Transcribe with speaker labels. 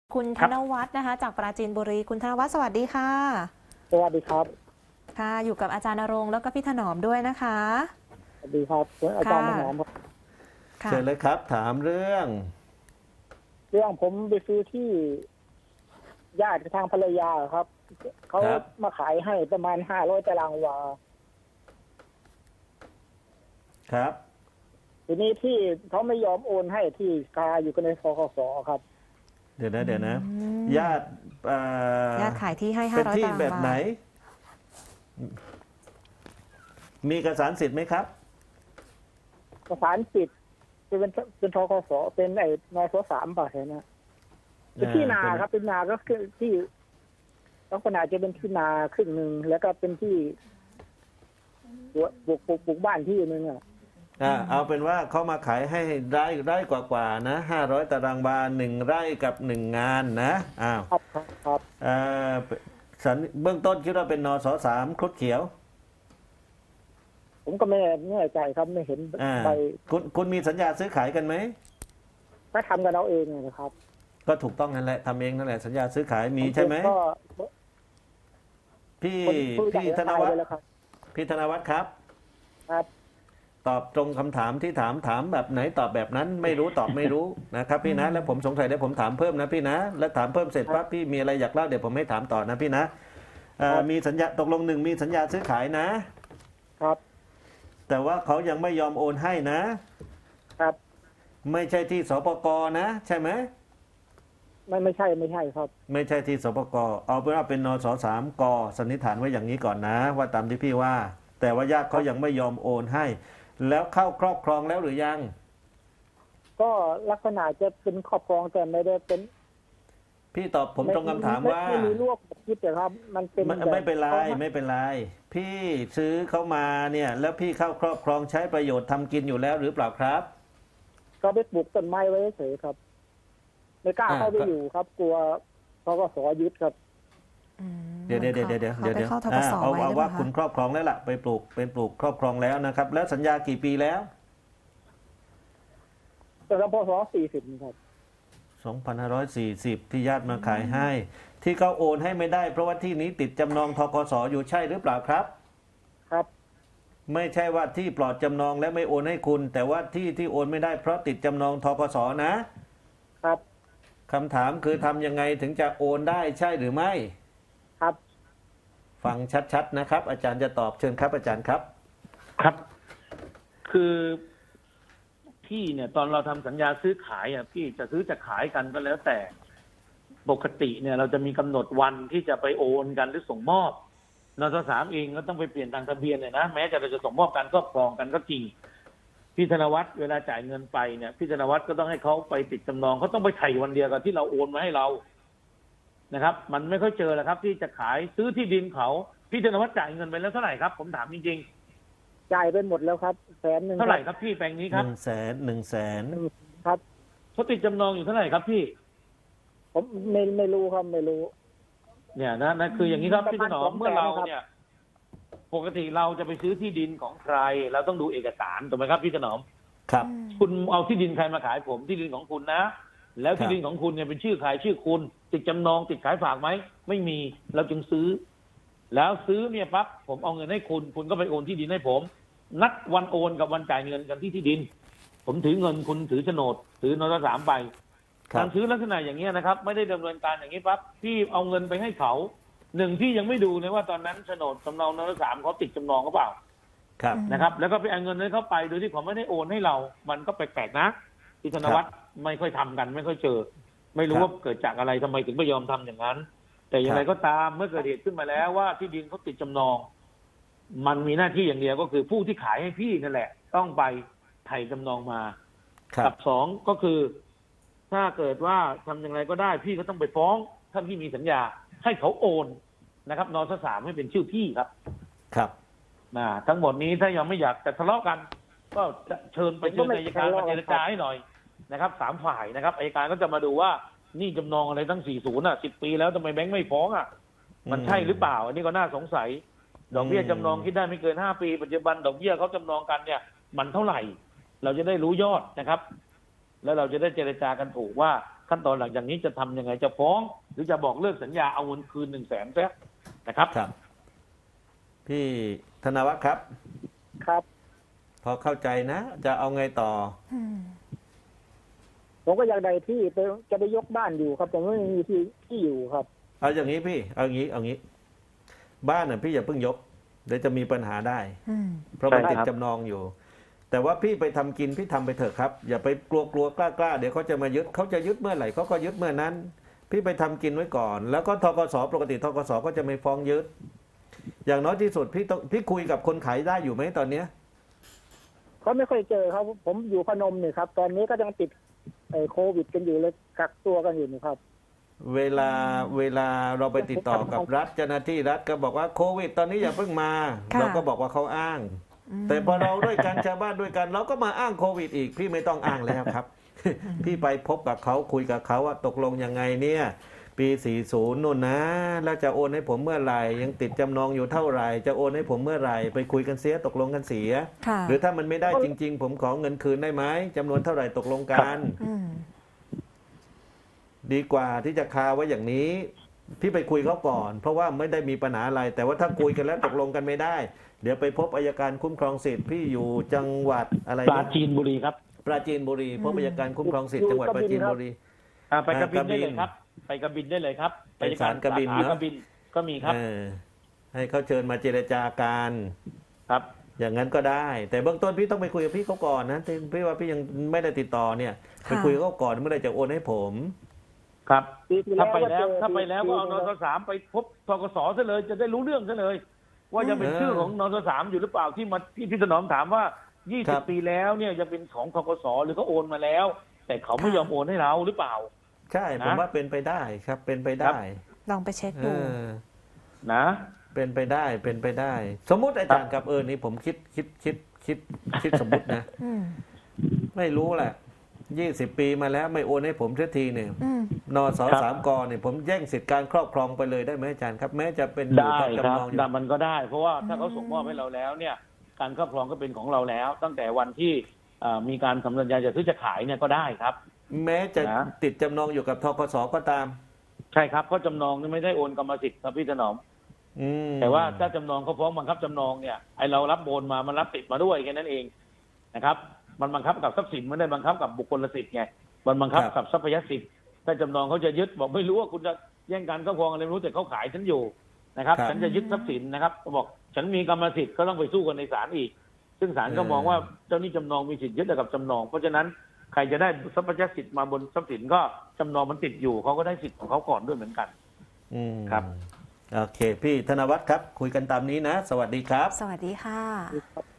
Speaker 1: คุณธ
Speaker 2: ครับ
Speaker 1: นวัฒน์นะคะจากปราจีนบุรีคุณธนวัฒน์สวัสดีค่ะ
Speaker 3: สวัสดีครับ
Speaker 1: ค่ะอยู่กับอาจารย์ณรงค์แล้วก็พี่ถนอมด้วยนะคะ
Speaker 3: สวัสดีครับอาจารย์ถนอมครับ
Speaker 1: ค่ะ
Speaker 2: เชิญเลยครับถามเรื่อง
Speaker 3: เรื่องผมไปซื้อที่ญาติทางภรรยาครับเขา
Speaker 2: ครับ
Speaker 3: มาขายให้ประมาณ500 ตารางวา
Speaker 2: ครับ
Speaker 3: ทีนี้ที่เขาไม่ยอมโอนให้ที่คาอยู่กันในธคสครับ
Speaker 2: เดี๋ยวนะ
Speaker 1: อืม
Speaker 2: ญาติ
Speaker 1: ญาติขายที่ให้
Speaker 2: เป็น
Speaker 1: 500
Speaker 2: ที่
Speaker 1: ตาราง
Speaker 2: แบบไหน
Speaker 1: วา
Speaker 2: มีเอกสารสิทธิ์ไหมครับ
Speaker 3: ประสานสิทธิ์เป็นธคสเป็นไอ้นส3ป่ะเห็นนะเป็นที่นาครับเป็นนาก็คือที่ลักษณะจะเป็นที่นาครึ่งหนึ่งแล้วก็เป็นที่ปลูกบ้านที่นึงอ่ะ
Speaker 2: เอาเป็นว่าเขามาขายให้ไร่กว่าๆนะ500 ตารางวา1 ไร่กับ1 งานนะอ้าว
Speaker 3: ครับ
Speaker 2: เอ่อเบื้องต้นคิดว่าเป็นนส3ครุฑเขียว
Speaker 3: ผมก็ไม่แน่ใจครับไม่เห็นใบ
Speaker 2: คุณมีสัญญาซื้อขายกันไหม
Speaker 3: ถ้าทำกันเอาเองนะครับ
Speaker 2: ก็ถูกต้องนั่นแหละทำเองนั่นแหละสัญญาซื้อขายมีใช่ไหม
Speaker 3: ก็
Speaker 2: พี่
Speaker 3: ผู้ใหญ่
Speaker 2: พี่ธนวัฒน์
Speaker 3: แล้วครับ
Speaker 2: พี่ธนวัฒน์ครับ
Speaker 3: ครับ
Speaker 2: ตอบตรงคำถามที่ถามแบบไหนตอบแบบนั้นไม่รู้ตอบไม่รู้นะครับพี่นะแล้วผมสงสัยเดี๋ยวผมถามเพิ่มนะพี่นะแล้วถามเพิ่มเสร็จปั๊บพี่มีอะไรอยากเล่าเดี๋ยวผมให้ถามต่อนะพี่นะมีสัญญาตกลง1 มีสัญญาซื้อขายนะครับแต่ว่าเขายังไม่ยอมโอนให้นะครับไม่ใช่ที่สปกนะใช่ไหม
Speaker 3: ไม่ใช่ครับ
Speaker 2: ไม่ใช่ที่สปกเอาเป็นว่าเป็นนส3กสันนิษฐานไว้อย่างนี้ก่อนนะ ว่าตามที่พี่ว่า แต่ว่าญาติเขายังไม่ยอมโอนให้ แล้วเข้าครอบครองแล้วหรือยัง
Speaker 3: ก็ลักษณะจะเป็นครอบครองแต่ไม่ได้เป็น
Speaker 2: พี่ตอบผมตรงคำถามว่า
Speaker 3: ไม่มีรวบคิดแต่ครับ มันเป็น
Speaker 2: ไม่เป็นไรไม่เป็นไรพี่ซื้อเขามาเนี่ยแล้วพี่เข้าครอบครองใช้ประโยชน์ทำกินอยู่แล้วหรือเปล่าครับ
Speaker 3: ก็ไปปลูกต้นไม้ไว้เฉยครับไม่กล้าเข้าไปอยู่ครับ กลัวเขาก็สอยึดครับ
Speaker 2: เดี๋ยวเอาว่าคุณครอบครองแล้วล่ะไปปลูกเป็นปลูกครอบครองแล้วนะครับ แล้วสัญญากี่ปีแล้ว
Speaker 3: แต่พศ40ครับ
Speaker 2: 2540ที่ญาติมาขายให้ ที่เขาโอนให้ไม่ได้เพราะว่าที่นี้ติดจำนองธกสอยู่ใช่หรือเปล่าครับ
Speaker 3: ครับ
Speaker 2: ไม่ใช่ว่าที่ปลอดจำนองและไม่โอนให้คุณ แต่ว่าที่โอนไม่ได้เพราะติดจำนองธกสนะครับคำถามคือทำยังไงถึงจะโอนได้ใช่หรือไม่
Speaker 3: ครับ
Speaker 2: ฟังชัดๆนะครับอาจารย์จะตอบเชิญครับอาจารย์ครับ
Speaker 4: ครับคือพี่เนี่ยตอนเราทำสัญญาซื้อขายพี่จะซื้อจะขายกันก็แล้วแต่ปกติเนี่ยเราจะมีกำหนดวันที่จะไปโอนกันหรือส่งมอบนสสามเองก็ต้องไปเปลี่ยนทางทะเบียนเนี่ยนะแม้จะเราจะส่งมอบการครอบครองกันก็จริงพี่ธนวัฒน์เวลาจ่ายเงินไปเนี่ยพี่ธนวัฒน์ก็ต้องให้เขาไปติดจำนองเขาต้องไปไถ่วันเดียวกับที่เราโอนมาให้เรานะครับมันไม่ค่อยเจอแล้วครับที่จะขายซื้อที่ดินเขาพี่ธนวัฒน์จ่ายเงินไปแล้วเท่าไหร่ครับผมถามจริงๆ
Speaker 3: จ่ายไปหมดแล้วครับ100,000
Speaker 4: เท่าไหร่ครับพี่แปลงนี้ครับ
Speaker 2: 100,000
Speaker 3: ครับ
Speaker 4: เขาติดจำนองอยู่เท่าไหร่ครับพี่
Speaker 3: ผมไม่รู้ครับไม่รู้
Speaker 4: เนี่ยนะคืออย่างนี้ครับพี่ถนอมเมื่อเราเนี่ยปกติเราจะไปซื้อที่ดินของใครเราต้องดูเอกสารถูกไหมครับพี่ถนอม
Speaker 2: ครับ
Speaker 4: คุณเอาที่ดินใครมาขายผมที่ดินของคุณนะแล้วที่ดินของคุณเนี่ยเป็นชื่อใครชื่อคุณติดจำนองติดขายฝากไหมไม่มีเราจึงซื้อแล้วซื้อเนี่ยปั๊บผมเอาเงินให้คุณคุณก็ไปโอนที่ดินให้ผมนัดวันโอนกับวันจ่ายเงินกันที่ดินผมถือเงินคุณถือโฉนดถือนสสามไปการซื้อลักษณะอย่างนี้นะครับไม่ได้ดำเนินการอย่างนี้ปั๊บพี่เอาเงินไปให้เขาพี่ยังไม่ดูเลยว่าตอนนั้นโฉนดสำนองนสสามเขาติดจำนองหรือเปล่า
Speaker 2: ครับ
Speaker 4: นะครับแล้วก็ไปเอาเงินให้เขาไปโดยที่เขาไม่ได้โอนให้เรามันก็แปลกๆนะที่ธนวัฒน์ไม่ค่อยทำกันไม่ค่อยเจอไม่รู้ว่าเกิดจากอะไรทำไมถึงไม่ยอมทำอย่างนั้นแต่อย่างไรก็ตามเมื่อเกิดเหตุขึ้นมาแล้วว่าที่ดินเขาติดจำนองมันมีหน้าที่อย่างเดียวก็คือผู้ที่ขายให้พี่นั่นแหละต้องไปไถ่จำนองมากับ2ก็คือถ้าเกิดว่าทำอย่างไรก็ได้พี่ก็ต้องไปฟ้องท่านที่มีสัญญาให้เขาโอนนะครับนสสามให้เป็นชื่อพี่ครับ
Speaker 2: ครับ
Speaker 4: ทั้งหมดนี้ถ้ายังไม่อยากจะทะเลาะกันก็เชิญไปเชิญอัยการมาเจรจาให้หน่อยนะครับ3 ฝ่ายนะครับอัยการก็จะมาดูว่านี่จำนองอะไรตั้ง40 10 ปีแล้วทำไมแบงค์ไม่ฟ้องมันใช่หรือเปล่าอันนี้ก็น่าสงสัยดอกเบี้ยจำนองคิดได้ไม่เกิน5 ปีปัจจุบันดอกเบี้ยเขาจำนองกันเนี่ยมันเท่าไหร่เราจะได้รู้ยอดนะครับแล้วเราจะได้เจรจากันถูกว่าขั้นตอนหลังจากนี้จะทำยังไงจะฟ้อง หรือจะบอกเลิกสัญญาเอาเงินคืน100,000ซะนะครับ
Speaker 2: ครับ พี่ธนวัฒน์ครับ
Speaker 3: ครับ
Speaker 2: พอเข้าใจนะ จะเอาไงต่อ
Speaker 1: อืม
Speaker 3: ผมก็อยากได้ที่ไปจะไปยกบ้านอยู่ครับแต่ไม่มีที่อยู่ครับ
Speaker 2: เอาอย่างนี้พี่ เอางี้ บ้านน่ะพี่อย่าเพิ่งยก เดี๋ยวจะมีปัญหาได้
Speaker 1: อืม
Speaker 2: เพราะมัน
Speaker 4: ใช่
Speaker 2: ติด
Speaker 4: ครับ
Speaker 2: จำนองอยู่ แต่ว่าพี่ไปทำกินพี่ทำไปเถอะครับ อย่าไปกลัวกล้าเดี๋ยวเขาจะมายึดเขาจะยึดเมื่อไหร่เขาก็ยึดเมื่อนั้น พี่ไปทำกินไว้ก่อน แล้วก็ธกสปกติธกสก็จะไม่ฟ้องยึด อย่างน้อยที่สุดพี่คุยกับคนขายได้อยู่ไหมตอนเนี้ย
Speaker 3: เขาไม่ค่อยเจอครับผมอยู่พนมเนี่ยครับ ตอนนี้ก็ยังติดโควิดกันอยู่เลยกักตัวกันอยู่นี่ครับ
Speaker 2: เวลาเราไปติดต่อกับรัฐเจ้าหน้าที่รัฐก็บอกว่าโควิดตอนนี้อย่าเพิ่งมา
Speaker 1: ค่ะ
Speaker 2: เราก็บอกว่าเขาอ้าง แต่พอเราด้วยกันชาวบ้านด้วยกัน เราก็มาอ้างโควิดอีก พี่ไม่ต้องอ้างแล้วครับ พี่ไปพบกับเขาคุยกับเขาว่าตกลงยังไงเนี่ยปี 40นู่นนะ แล้วจะโอนให้ผมเมื่อไหร่ยังติดจำนองอยู่เท่าไหร่จะโอนให้ผมเมื่อไหร่ไปคุยกันเสียตกลงกันเสีย
Speaker 1: ค่ะ
Speaker 2: หรือถ้ามันไม่ได้จริง ๆ ผมขอเงินคืนได้ไหมจำนวนเท่าไหร่ตกลงกัน
Speaker 1: อืม
Speaker 2: ดีกว่าที่จะคาไว้อย่างนี้ พี่ไปคุยเขาก่อน เพราะว่าไม่ได้มีปัญหาอะไร แต่ว่าถ้าคุยกันแล้วตกลงกันไม่ได้ เดี๋ยวไปพบอัยการคุ้มครองสิทธิ์พี่อยู่จังหวัดอะไร
Speaker 4: ปราจีนบุรีครับ
Speaker 2: ปราจีนบุรีพบอัยการคุ้มครองสิทธิ์จังหวัดปราจีนบุรี
Speaker 4: ไปกระบินได้เลยครับ ไปกระบินได้เลยครับ
Speaker 2: ไปศาลกระบิน
Speaker 4: สาขา
Speaker 2: เนอะ
Speaker 4: กระบินก็มีครับ
Speaker 2: ให้เขาเชิญมาเจรจากัน
Speaker 4: ครับ
Speaker 2: อย่างนั้นก็ได้ แต่เบื้องต้นพี่ต้องไปคุยกับพี่เขาก่อนนะพี่ว่าพี่ยังไม่ได้ติดต่อเนี่ยไปคุยกับเขาก่อนเมื่อไหรจะโอนให้ผม
Speaker 4: ครับ
Speaker 3: ปีที่
Speaker 4: ถ้าไป
Speaker 3: ก็
Speaker 4: แล้ว
Speaker 3: เจอ
Speaker 4: ถ้าไปแล้วก็เอานส3ไปพบธกสซะเลยจะได้รู้เรื่องซะเลย ว่ายังเป็นชื่อของนส3อยู่หรือเปล่าที่มาที่พี่ถนอมถามว่า 20 ปีแล้วเนี่ยยังเป็นของธกสหรือเขาโอนมาแล้ว แต่เขาไม่ยอมโอนให้เราหรือเปล่า
Speaker 2: ใช่ผม
Speaker 4: นะ
Speaker 2: ว่าเป็นไปได้ครับเป็นไป
Speaker 4: ครั
Speaker 2: ได้
Speaker 4: บ
Speaker 1: ลองไปเช็ค
Speaker 2: เอ
Speaker 1: ดู
Speaker 2: อ
Speaker 4: นะ
Speaker 2: เป็นไปได้เป็นไปได้ สมมุติอาจารย์ครับนี่ผมคิดสมมุตินะ
Speaker 1: อืม
Speaker 2: ไม่รู้แหละ20 ปีมาแล้วไม่โอนให้ผมสักทีเนี่ย
Speaker 1: อืม
Speaker 2: นสสามกเนี่ยผมแย่งสิทธิการครอบครองไปเลยได้ไหมอาจารย์ครับแม้จะเป็นอยู่
Speaker 4: ได้
Speaker 2: กับ
Speaker 4: ครับ
Speaker 2: จำนองอยู่
Speaker 4: แต่มันก็ได้ เพราะว่าถ้าเขาส่งมอบให้เราแล้วเนี่ย การครอบครองก็เป็นของเราแล้ว ตั้งแต่วันที่มีการทำสัญญาจะซื้อจะขายเนี่ยก็ได้ครับ
Speaker 2: แม้จะ
Speaker 4: นะ
Speaker 2: ติดจำนองอยู่กับธกสก็ตาม
Speaker 4: ใช่ครับเพราะจำนองนี่ไม่ได้โอนกรรมสิทธิ์ครับพี่ถนอม
Speaker 2: อืม
Speaker 4: แต่ว่าถ้าจำนองเขาฟ้องบังคับจำนองเนี่ยไอเรารับโอนมามันรับติดมาด้วยแค่นั้นเองนะครับ มันบังคับกับทรัพย์สินไม่ได้บังคับกับบุคคลสิทธิ์ไงมันบังคับกับทรัพยสิทธิ์ถ้าจำนองเขาจะยึดบอกไม่รู้ว่าคุณจะแย่งการครอบครองอะไรไม่รู้แต่เขาขายฉันอยู่นะครับ ฉันจะยึดทรัพย์สินนะครับเขาบอกฉันมีกรรมสิทธิ์ก็ต้องไปสู้กันในศาลอีก ซึ่งศาลก็มองว่าเจ้าหนี้จำนองมีสิทธิ์ยึดกับจำนองเพราะฉะนั้นใครจะได้ทรัพยสิทธิ์มาบนทรัพย์สินก็จำนองมันติดอยู่เขาก็ได้สิทธิ์ของเขาก่อนด้วยเหมือนกัน
Speaker 2: อืม
Speaker 4: ครับ
Speaker 2: โอเค พี่ธนวัฒน์ครับ คุยกันตามนี้นะ สวัสดีครับ
Speaker 1: สวัสดีค่ะ
Speaker 3: ครับ